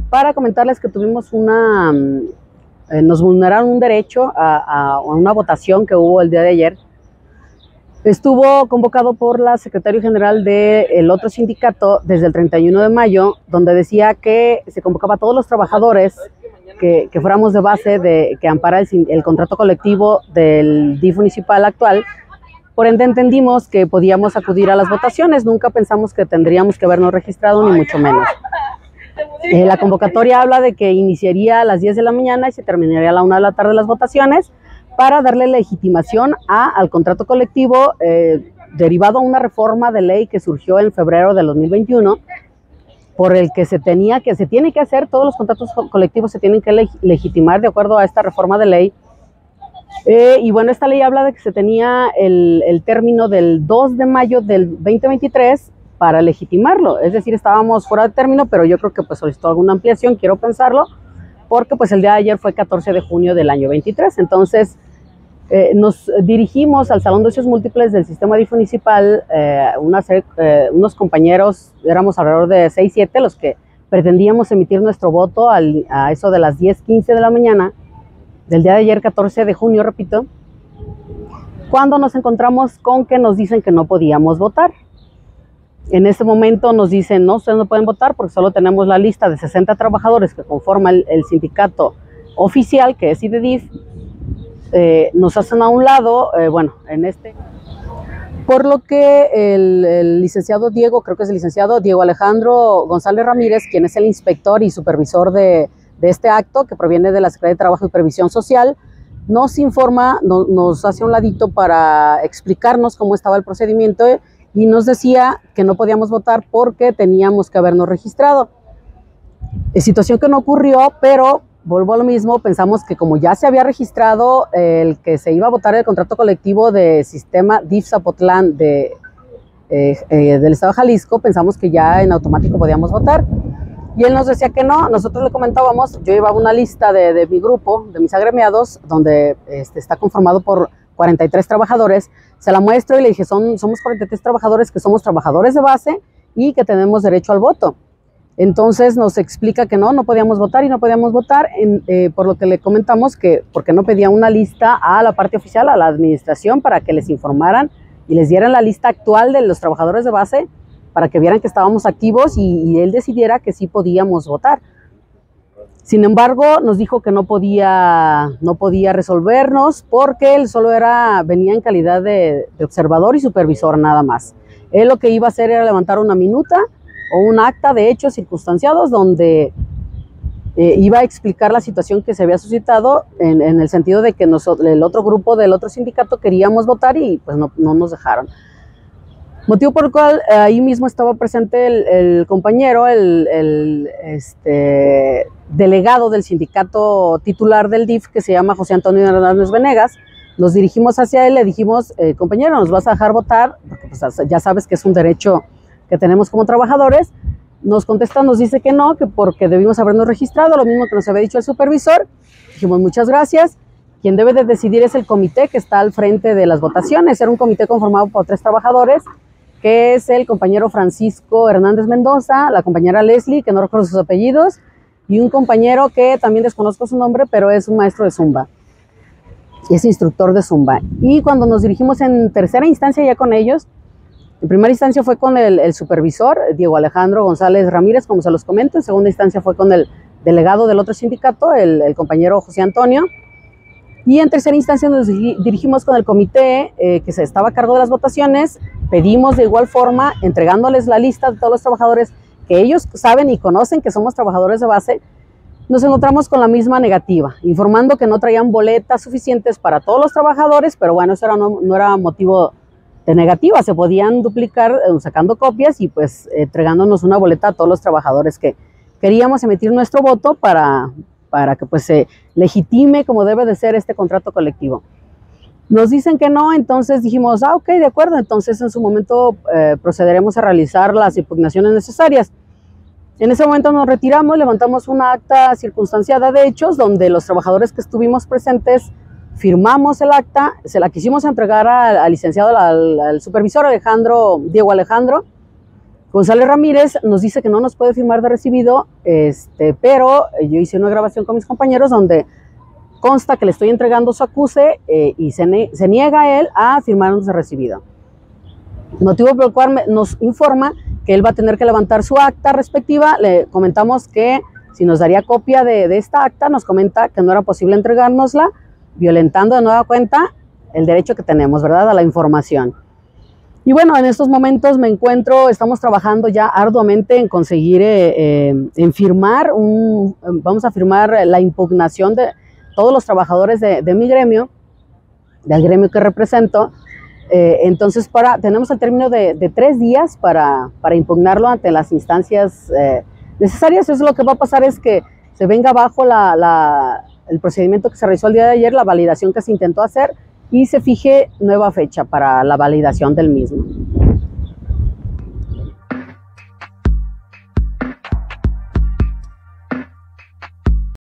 para comentarles que tuvimos nos vulneraron un derecho a una votación que hubo el día de ayer. Estuvo convocado por la secretaria general del otro sindicato desde el 31 de mayo, donde decía que se convocaba a todos los trabajadores que fuéramos de base que ampara el contrato colectivo del DIF municipal actual. Por ende entendimos que podíamos acudir a las votaciones, nunca pensamos que tendríamos que habernos registrado, ni mucho menos. La convocatoria habla de que iniciaría a las 10 de la mañana y se terminaría a la 1 de la tarde las votaciones para darle legitimación al contrato colectivo derivado a una reforma de ley que surgió en febrero del 2021, por el que se tiene que hacer, todos los contratos colectivos se tienen que legitimar de acuerdo a esta reforma de ley. Y bueno, esta ley habla de que se tenía el término del 2 de mayo del 2023 para legitimarlo, es decir, estábamos fuera de término, pero yo creo que pues solicitó alguna ampliación, quiero pensarlo, porque pues el día de ayer fue 14 de junio del año 23, entonces nos dirigimos al Salón de Ocios Múltiples del Sistema DIF municipal, unos compañeros, éramos alrededor de 6-7 los que pretendíamos emitir nuestro voto a eso de las 10:15 de la mañana, del día de ayer, 14 de junio, repito, cuando nos encontramos con que nos dicen que no podíamos votar. En ese momento nos dicen, no, ustedes no pueden votar porque solo tenemos la lista de 60 trabajadores que conforman el sindicato oficial, que es IDEDIF. Nos hacen a un lado, por lo que el licenciado Diego, creo que es el licenciado Diego Alejandro González Ramírez, quien es el inspector y supervisor de este acto, que proviene de la Secretaría de Trabajo y Previsión Social, nos informa, nos hace a un ladito para explicarnos cómo estaba el procedimiento y nos decía que no podíamos votar porque teníamos que habernos registrado. Situación que no ocurrió, pero vuelvo a lo mismo, pensamos que como ya se había registrado el que se iba a votar el contrato colectivo de sistema DIF Zapotlán del Estado de Jalisco, pensamos que ya en automático podíamos votar. Y él nos decía que no, nosotros le comentábamos, yo llevaba una lista de mi grupo, de mis agremiados, donde está conformado por 43 trabajadores, se la muestro y le dije, somos 43 trabajadores que somos trabajadores de base y que tenemos derecho al voto. Entonces nos explica que no podíamos votar y no podíamos votar, por lo que le comentamos que porque no pedía una lista a la parte oficial, a la administración, para que les informaran y les dieran la lista actual de los trabajadores de base, para que vieran que estábamos activos y él decidiera que sí podíamos votar. Sin embargo, nos dijo que no podía resolvernos porque él solo venía en calidad de observador y supervisor nada más. Él lo que iba a hacer era levantar una minuta o un acta de hechos circunstanciados donde iba a explicar la situación que se había suscitado en el sentido de que el otro grupo del otro sindicato queríamos votar y pues no nos dejaron. Motivo por el cual ahí mismo estaba presente el compañero, el delegado del sindicato titular del DIF, que se llama José Antonio Hernández Venegas. Nos dirigimos hacia él, le dijimos, compañero, ¿nos vas a dejar votar? Porque pues, ya sabes que es un derecho que tenemos como trabajadores. Nos contesta, nos dice que no, que porque debimos habernos registrado, lo mismo que nos había dicho el supervisor. Dijimos, muchas gracias. Quien debe de decidir es el comité que está al frente de las votaciones. Era un comité conformado por 3 trabajadores, que es el compañero Francisco Hernández Mendoza, la compañera Leslie, que no recuerdo sus apellidos, y un compañero que también desconozco su nombre, pero es un maestro de Zumba, es instructor de Zumba. Y cuando nos dirigimos en tercera instancia ya con ellos, en primera instancia fue con el supervisor, Diego Alejandro González Ramírez, como se los comento. En segunda instancia fue con el delegado del otro sindicato, el compañero José Antonio. Y en tercera instancia nos dirigimos con el comité que se estaba a cargo de las votaciones. Pedimos de igual forma, entregándoles la lista de todos los trabajadores que ellos saben y conocen que somos trabajadores de base. Nos encontramos con la misma negativa, informando que no traían boletas suficientes para todos los trabajadores, pero bueno, eso no era motivo de negativa, se podían duplicar sacando copias y pues entregándonos una boleta a todos los trabajadores que queríamos emitir nuestro voto para que pues se legitime como debe de ser este contrato colectivo. Nos dicen que no, entonces dijimos, ok, de acuerdo, entonces en su momento procederemos a realizar las impugnaciones necesarias. En ese momento nos retiramos, levantamos una acta circunstanciada de hechos donde los trabajadores que estuvimos presentes firmamos el acta, se la quisimos entregar al licenciado, al supervisor Diego Alejandro, González Ramírez nos dice que no nos puede firmar de recibido, pero yo hice una grabación con mis compañeros donde consta que le estoy entregando su acuse y se niega él a firmarnos de recibido. Motivo por el cual nos informa que él va a tener que levantar su acta respectiva. Le comentamos que si nos daría copia de esta acta, nos comenta que no era posible entregárnosla, violentando de nueva cuenta el derecho que tenemos, ¿verdad?, a la información. Y bueno, en estos momentos estamos trabajando ya arduamente en conseguir, vamos a firmar la impugnación de todos los trabajadores de mi gremio, del gremio que represento. Entonces tenemos el término de 3 días para impugnarlo ante las instancias necesarias. Eso lo que va a pasar es que se venga abajo el procedimiento que se realizó el día de ayer, la validación que se intentó hacer, y se fije nueva fecha para la validación del mismo.